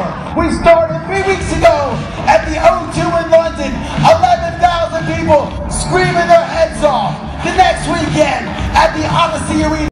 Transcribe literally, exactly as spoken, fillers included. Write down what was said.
We started three weeks ago at the O two in London. eleven thousand people screaming their heads off. The next weekend at the Odyssey Arena.